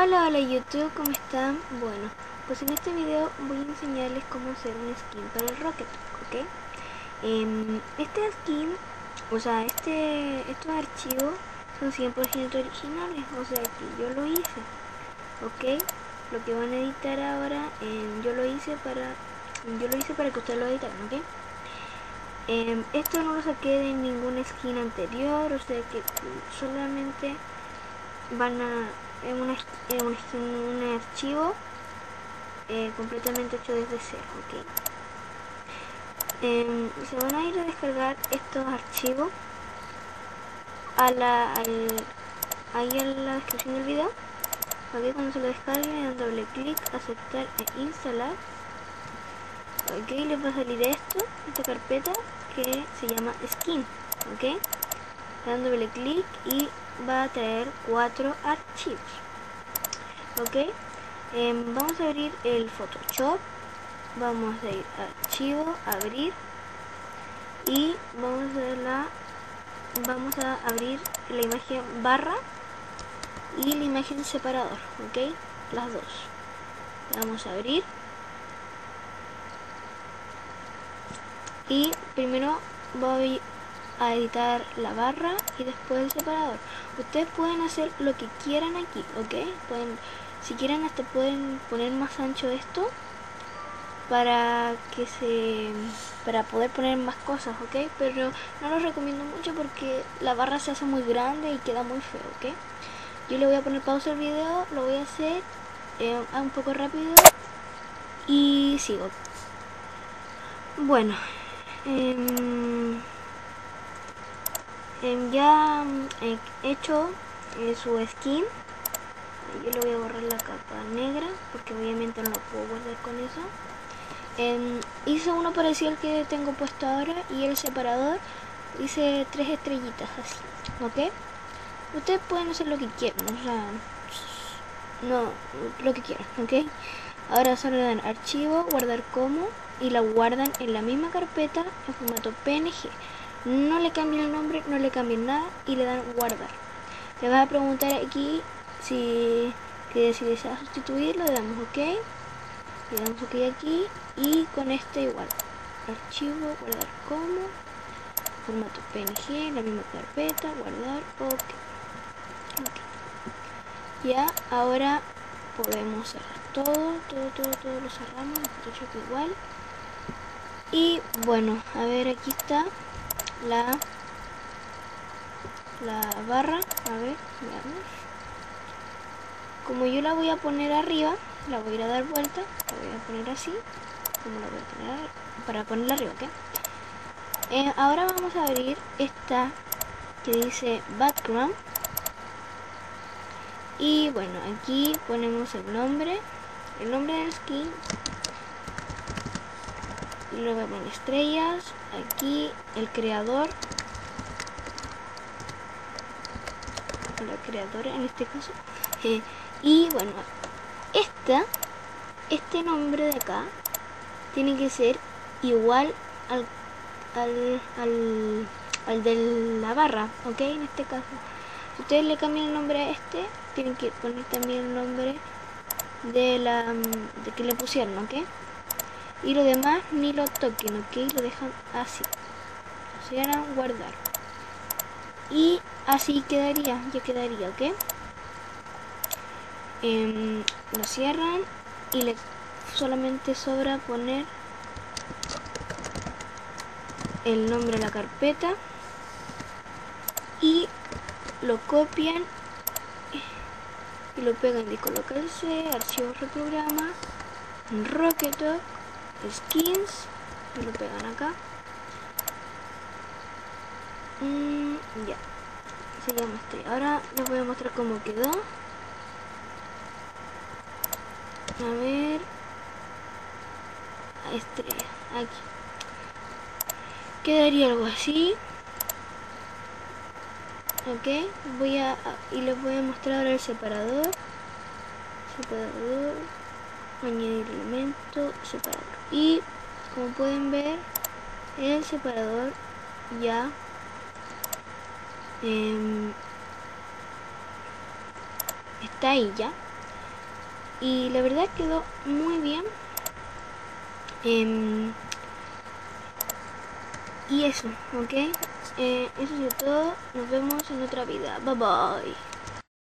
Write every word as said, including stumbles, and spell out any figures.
Hola, hola YouTube, ¿cómo están? Bueno, pues en este video voy a enseñarles cómo hacer un skin para el Rocket, ¿ok? Eh, este skin, o sea, este, estos archivos son cien por ciento originales, o sea que yo lo hice, ¿ok? Lo que van a editar ahora, eh, yo lo hice para, yo lo hice para que ustedes lo editaran, ¿ok? Eh, esto no lo saqué de ningún skin anterior, o sea que solamente van a en, una, en un, un archivo eh, completamente hecho desde cero, ok. Eh, se van a ir a descargar estos archivos a la, al, ahí en la descripción del video, ok. Cuando se lo descarguen le dan doble clic, aceptar e instalar, ok. Les va a salir esto, esta carpeta que se llama skin, ok. Le dan doble clic y va a traer cuatro archivos, ok. Eh, vamos a abrir el Photoshop, vamos a ir a archivo, abrir, y vamos a la vamos a abrir la imagen barra y la imagen separador, ok, las dos. Vamos a abrir y primero voy a editar la barra y después el separador. Ustedes pueden hacer lo que quieran aquí, ok. Pueden, si quieren, hasta pueden poner más ancho esto para que se para poder poner más cosas, ok. Pero no lo recomiendo mucho porque la barra se hace muy grande y queda muy feo, ok. Yo le voy a poner pausa al video, lo voy a hacer eh, un poco rápido y sigo. Bueno, eh, eh, ya he hecho eh, su skin. Yo le voy a borrar la capa negra porque obviamente no lo puedo guardar con eso. Eh, hice uno parecido al que tengo puesto ahora y el separador hice tres estrellitas así, ok. Ustedes pueden hacer lo que quieran, o sea, no, lo que quieran, ok. Ahora solo le dan archivo, guardar como y la guardan en la misma carpeta en formato P N G. No le cambien el nombre, no le cambien nada y le dan guardar. Le vas a preguntar aquí si, que si desea sustituirlo, le damos ok. Le damos ok aquí y con este igual. Archivo, guardar como, formato P N G, la misma carpeta, guardar, ok. okay. Ya, ahora podemos cerrar todo, todo, todo, todo lo cerramos, el Photoshop igual. Y bueno, a ver, aquí está la, la barra, a ver, veamos. Como yo la voy a poner arriba, la voy a ir a dar vuelta, la voy a poner así, como la voy a poner para ponerla arriba, ¿ok? Eh, ahora vamos a abrir esta que dice background. Y bueno, aquí ponemos el nombre, el nombre del skin. Y luego poner estrellas, aquí el creador, la creadora en este caso. Eh, y bueno, esta, este nombre de acá tiene que ser igual al, al, al, al de la barra, ok, en este caso. Si ustedes le cambian el nombre a este, tienen que poner también el nombre de la de que le pusieron, ok. Y lo demás ni lo toquen, ok, lo dejan así. Se harán guardar. Y así quedaría, ya quedaría, ok. Eh, lo cierran y le solamente sobra poner el nombre de la carpeta y lo copian y lo pegan en disco local C, archivo reprograma, Rocket skins y lo pegan acá. Mm, ya, se llama este. Ahora les voy a mostrar cómo quedó. A ver, estrella, aquí quedaría algo así, ok. Voy a y les voy a mostrar ahora el separador, separador, añadir elemento, separador, y como pueden ver el separador ya eh, está ahí ya. y la verdad quedó muy bien. Eh, y eso, ok. Eh, eso es todo. Nos vemos en otra vida. Bye bye.